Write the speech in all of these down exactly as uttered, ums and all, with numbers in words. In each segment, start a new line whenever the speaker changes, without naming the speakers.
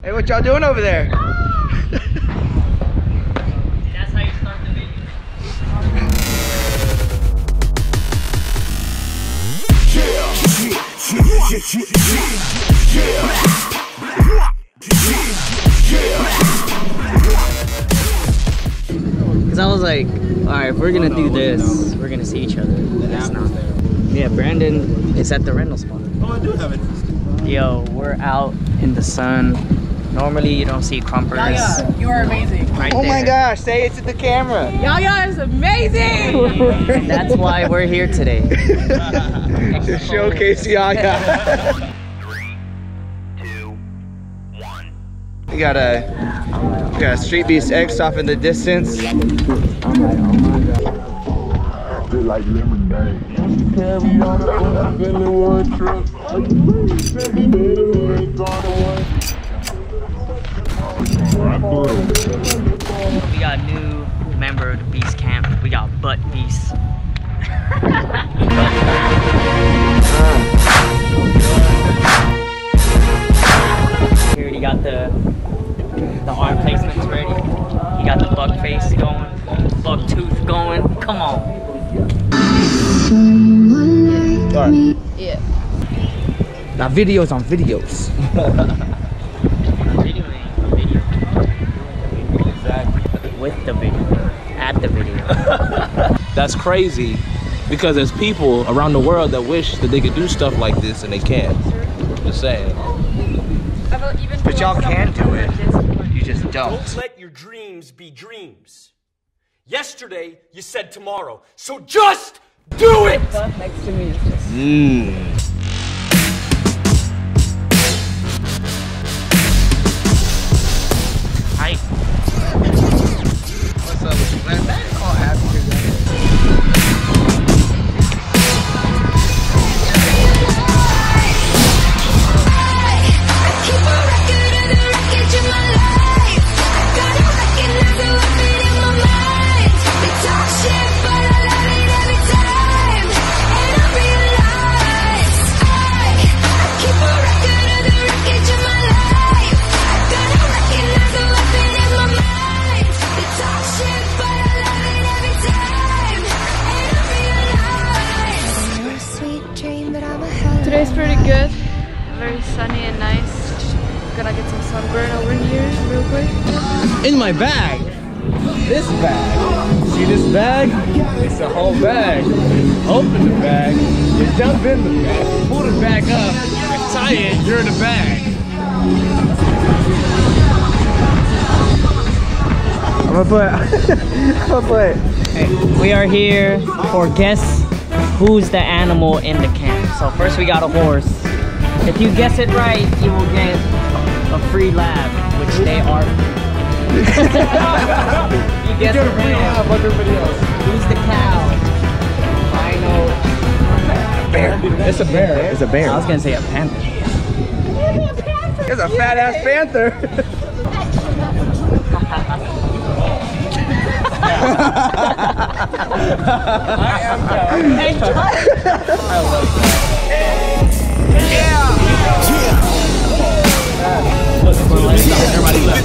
Hey, what y'all doing over there?
That's how you start the video. Cause I was like, alright, if we're gonna do this, we're gonna see each other. That's not there. Yeah, Brandon is at the rental spot.
Oh, I do have it.
Yo, we're out in the sun. Normally you don't see crumpers.
Yaya, you are amazing.
Right
Oh
there.
my gosh, say it to the camera.
Yaya is amazing.
And that's why we're here today.
To showcase Yaya.
Three, two, one.
We got a, we got a Street Beast X off in the distance.
Feel like lemonade. Carry on the feeling one truck.
We got a new member of the Beast Camp. We got Butt Beast. Here he got the the arm placements ready. He got the buck face going, buck tooth going. Come on.
Alright.
Yeah.
Now videos on videos.
Video ain't a video.
Exactly.
With the video. At the video.
That's crazy because there's people around the world that wish that they could do stuff like this and they can't. Just saying.
But y'all can do it. You just don't.
Don't let your dreams be dreams. Yesterday, you said tomorrow. So just do it!
Next to me.
Mmm.
Hi.
What's up with you, man? That is all happy together.
Today's pretty good, very sunny and nice. Gonna get some sunburn over here real quick.
In my bag. This bag. See this bag? It's a whole bag. Open the bag. You jump in the bag. Pull the bag up and tie it. You're in the bag. I'm gonna put. I'm gonna put.
Hey, we are here for guess who's the animal in the camp. So first we got a horse. If you guess it right, you will get a free lab, which they are. You guess it right. Who's the cow? Rhino.
Bear. It's a bear. It's a bear.
I was gonna say a panther.
It's a fat ass panther.
I am
Everybody left.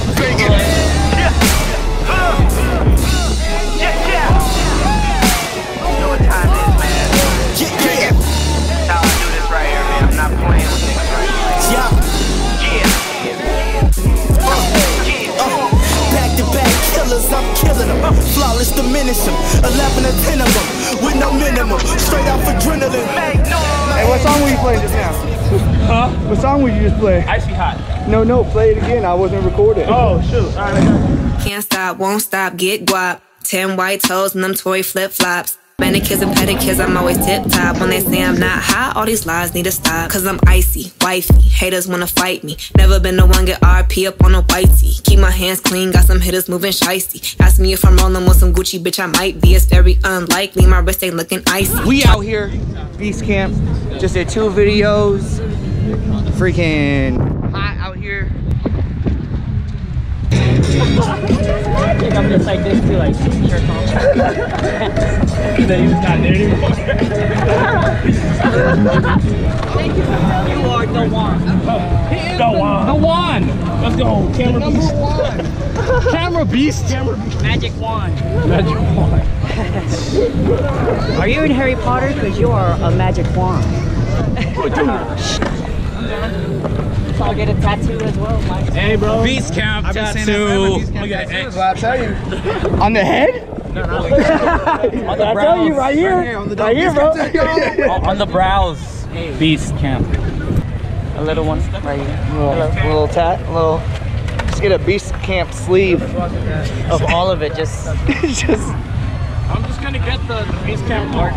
I'm killing them, flawless diminish them, eleven or ten of them, with no minimum, straight off adrenaline.
Hey, what song were you playing just now?
Huh?
What song would you just play?
Icy hot.
No, no, play it again. I wasn't recording.
Oh, shoot. All right, I got it.
Can't stop, won't stop, get guap. Ten white toes and them toy flip-flops. Manicures and pedicures, I'm always tip-top. When they say I'm not hot, all these lies need to stop. Cause I'm icy, wifey, haters wanna fight me. Never been the one get R P up on a whitey. Keep my hands clean, got some hitters moving shicey. Ask me if I'm rolling with some Gucci, bitch, I might be. It's very unlikely, my wrist ain't looking icy.
We out here, Beast Camp. Just did two videos. Freaking hot out here.
think I'm just like this too, like shirt off.
Then he's not there anymore.
You are the one.
The one. The one. Let's go. Camera beast. Camera beast. Camera beast.
Magic wand.
Magic wand.
Are you in Harry Potter? Because you are a magic wand. So I'll get a tattoo as well, Mike.
Hey, bro.
Beast Camp tattoo. Look at X.
I tell you. On the head?
No, no.
On the I tell you, right here. Right here, on the right here bro.
On the brows. Beast Camp.
A little one right here.
A little, little tat, a little. Just get a Beast Camp sleeve
Of all of it, just.
just.
I'm just gonna get the, the Beast Camp mark.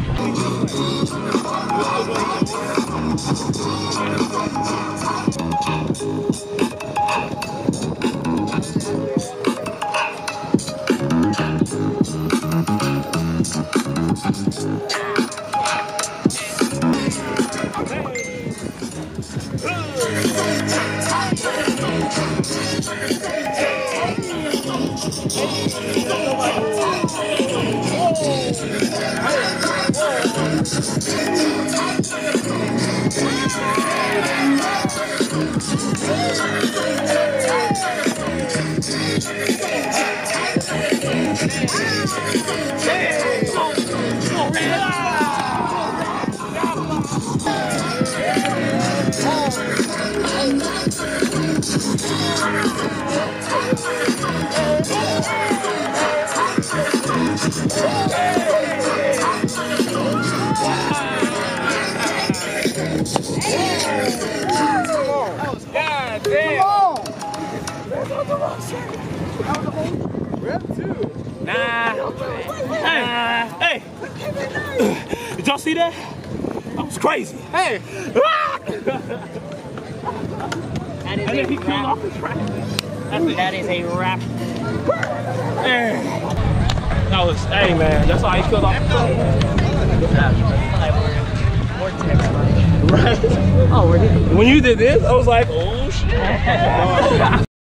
Nah. Hey, hey. Did y'all see that? That was crazy. Hey.
That is
And then
a
he killed
wrap.
off the track.
That is a wrap.
Hey. That was, hey man, that's how he killed off the track. Right.
Oh, we're here.
When you did this, I was like, oh shit.